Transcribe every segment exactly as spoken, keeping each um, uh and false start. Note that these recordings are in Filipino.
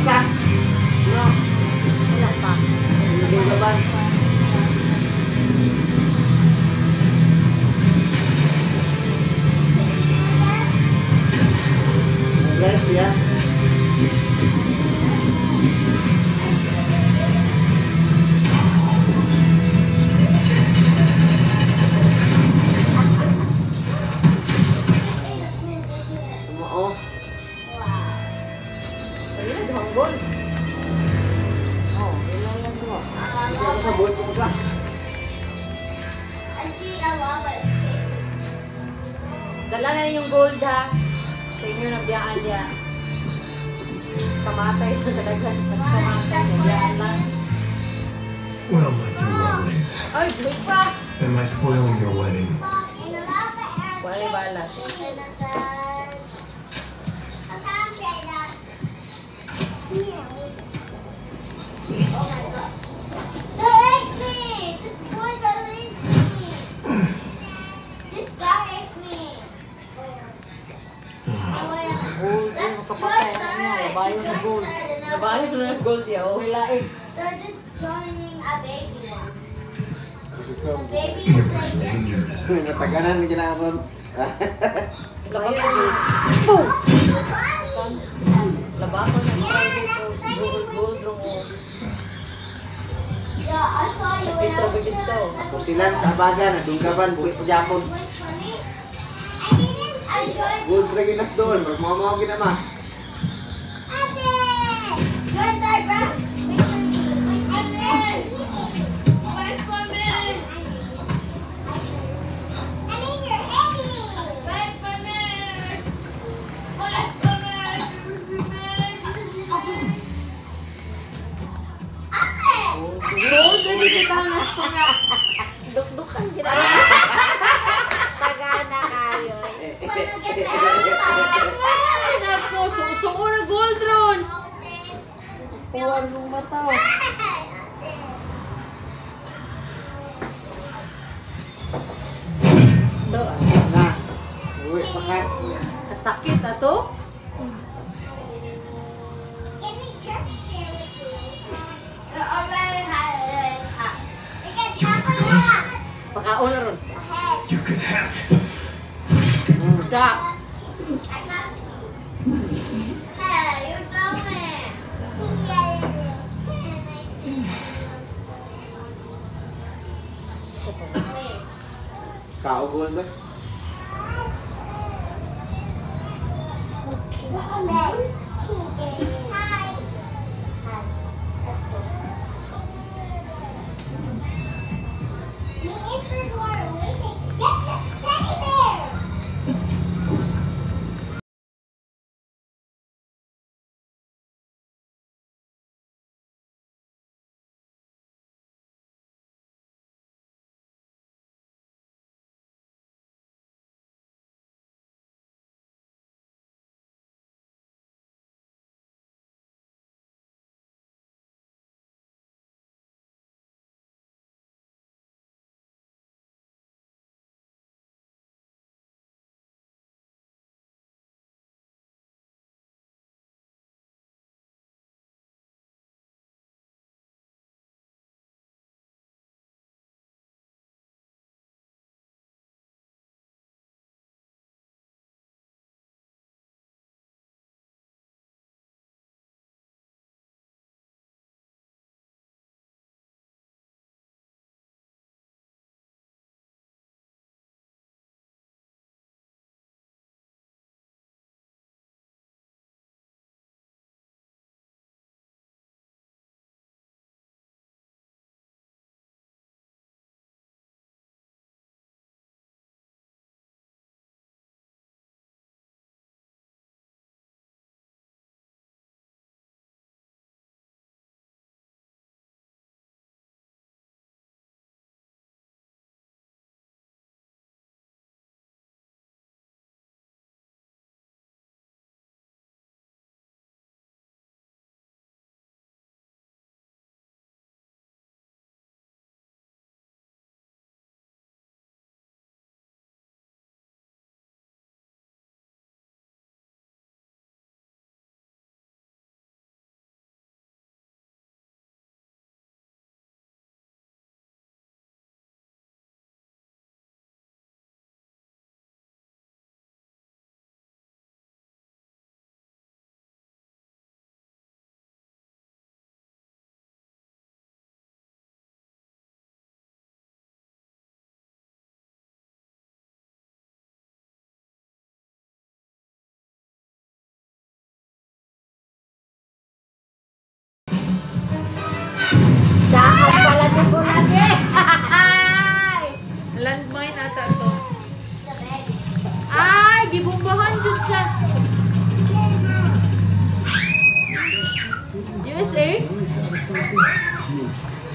isa. No. Wala pa. Hindi laban. Guys, ya. Oo. Ayun, hanggol. Oh, ilan lang mo. Hindi ako sa buhay kong class. Dala na yung gold ha. Sa inyo na biyaan niya. Pamatay na talaga. Pamatay na biyaan lang. Well, my two lovelies. Ay, joke pa! Am I spoiling your wedding? Wala balat. Gold, ay, makapatay na niya. Nabayo na gold. Nabayo na ng gold ya. Oh, hilain. They're just joining a baby one. So, Baby You're is like this. dangerous. nataganan ni kinakapon. Labayo na gold. Boom! Labayo na gold. Gold, gold, gold. Yeah, I saw you when I Dito, was dito. still Ako sila sa abaga, nadunggaban, buhay pa Japon. Wait for me. I didn't. I joined. Gold Reginas doon, magmamahal ginama. Ate! Join the ground. Wait for me. Wait for me. Wait for me. I mean, you're heavy. Wait for me. Wait for me. Ate! Gold, ready kita na sa nga. Dukdukan kita. Tagana kayo. Ay, nako, susuo na gold ron. Puwan ng mata. Doon. Na, uwi pa ka. Kasakit na to. Can we just share with you? I already had it. We can talk about it. Pakaon na ron. Ahead. You can have it. Da. Hey, you're going. Kao gold ba? Hi. Me and the door waiting. Get the teddy bear.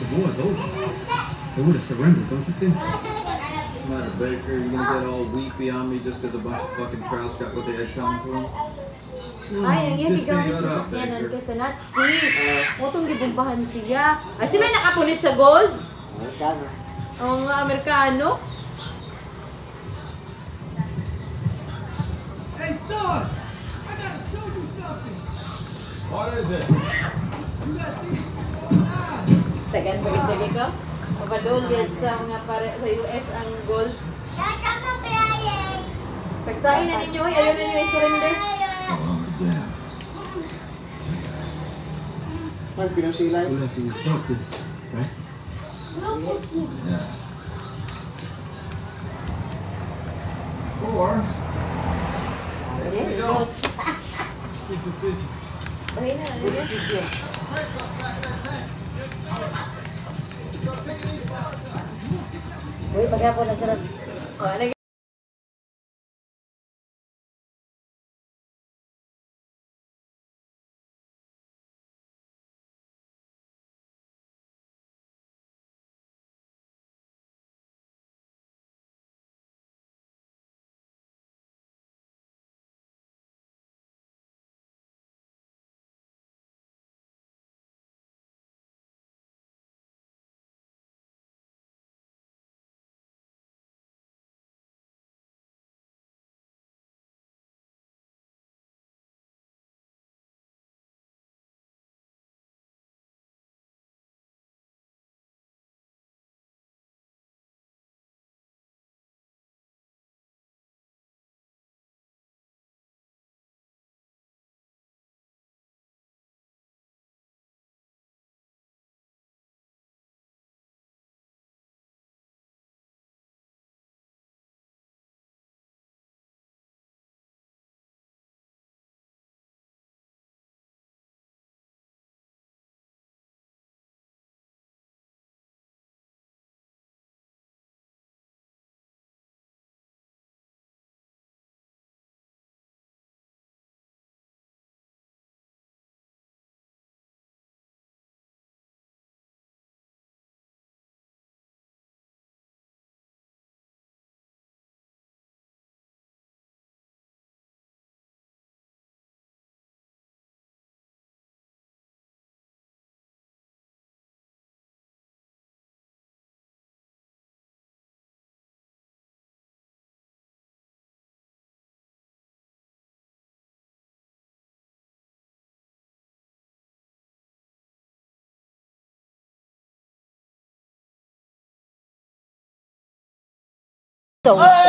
war's over. They would have surrendered, don't you think? Matter, Baker, you gonna get all weepy on me just because a bunch of fucking crowds got what they had coming to them? Ay, ang iya Just gigamit say ko shut sa up, yanan Baker. ka sa Nazi. Mo tong gibumbahan siya. Ay, sila nakapunit sa gold? Amerikano. Ang mga Amerikano. Hey, son! I gotta show you something! What is it? You got these Tagan pa rin ko. Papadol yan sa mga pare sa U S ang gold. Pagsain na ninyo, ay ayaw na ninyo i-surrender. Oh, damn. Man, pinusilay. We'll have to report this, right? Yeah. Or, Okay, gold. big decision. Bahay na, ano yun? Uy, maghapon na sarap. O, ano So